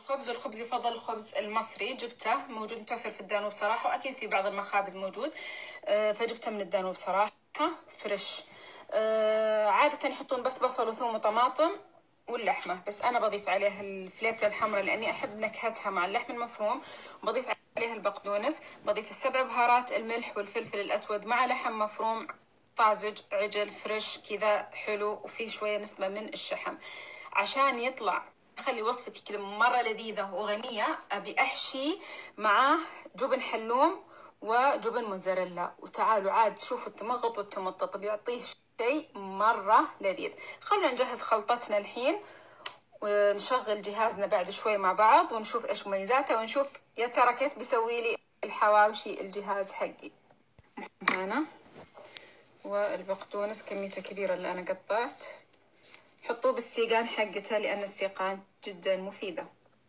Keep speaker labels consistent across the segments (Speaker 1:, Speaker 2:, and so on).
Speaker 1: الخبز يفضل الخبز المصري، جبته موجود متوفر في الدانوب صراحة، وأكيد في بعض المخابز موجود. فجبته من الدانوب صراحة فريش. عادة يحطون بس بصل وثوم وطماطم واللحمة، بس أنا بضيف عليها الفلفلة الحمراء لأني أحب نكهتها مع اللحم المفروم. بضيف عليها البقدونس، بضيف السبع بهارات، الملح والفلفل الأسود مع لحم مفروم طازج عجل فريش كذا حلو، وفيه شوية نسبة من الشحم عشان يطلع خلي وصفتي كذا مرة لذيذة وغنية. أبي أحشي معاه جبن حلوم وجبن موزاريلا، وتعالوا عاد شوفوا التمغط والتمطط بيعطيه شيء مرة لذيذ. خلونا نجهز خلطتنا الحين ونشغل جهازنا بعد شوي مع بعض ونشوف إيش مميزاته، ونشوف يا ترى كيف بيسوي لي الحواوشي الجهاز حقي. هنا والبقدونس كميته كبيرة اللي أنا قطعت، حطوه بالسيقان حقته لأن السيقان جدا مفيدة.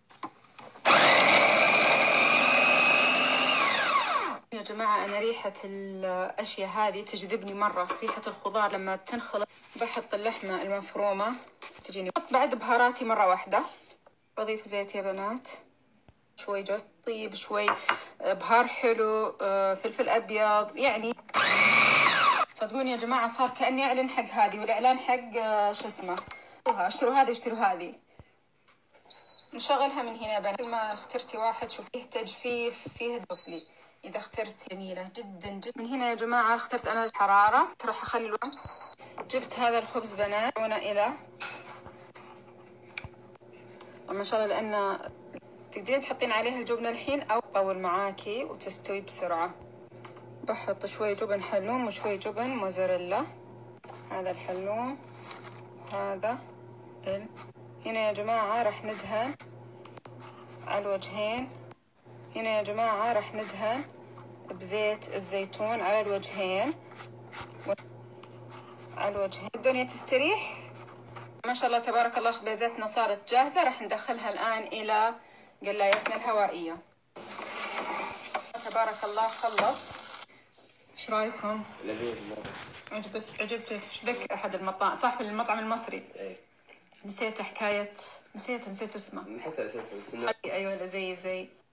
Speaker 1: يا جماعة أنا ريحة الأشياء هذه تجذبني مرة، ريحة الخضار لما تنخلط. بحط اللحمة المفرومة تجيني. بحط بعد بهاراتي مرة واحدة، بضيف زيت يا بنات، شوي جوز طيب، شوي بهار حلو، فلفل أبيض. يعني صدقوني يا جماعة صار كأني أعلن حق هذه والإعلان حق شو اسمه، اشتروا هذه واشتروا هذه. نشغلها من هنا يا بنات. كل ما اخترتي واحد شوف فيه تجفيف فيه دبلي. إذا اخترت جميلة جدا جدا. من هنا يا جماعة اخترت أنا الحرارة، راح أخلي الوقت. جبت هذا الخبز بنات إلى ما شاء الله، لأن تقدرين تحطين عليها الجبنة الحين أو طول معاكي وتستوي بسرعة. بحط شوي جبن حلوم وشوي جبن موزاريلا. هذا الحلوم هذا هنا يا جماعة راح ندهن على الوجهين. هنا يا جماعة راح ندهن بزيت الزيتون على الوجهين على الوجهين. الدنيا تستريح ما شاء الله تبارك الله. خبيزتنا صارت جاهزة، راح ندخلها الآن إلى قلايتنا الهوائية. تبارك الله خلص. ايش رايكم؟
Speaker 2: لذيذ.
Speaker 1: عجبتك؟ ايش ذاك احد المطاعم صاحب المطعم المصري؟
Speaker 2: ايه
Speaker 1: نسيت حكاية، نسيت اسمه.
Speaker 2: حتى اساسه بس
Speaker 1: ايوه زي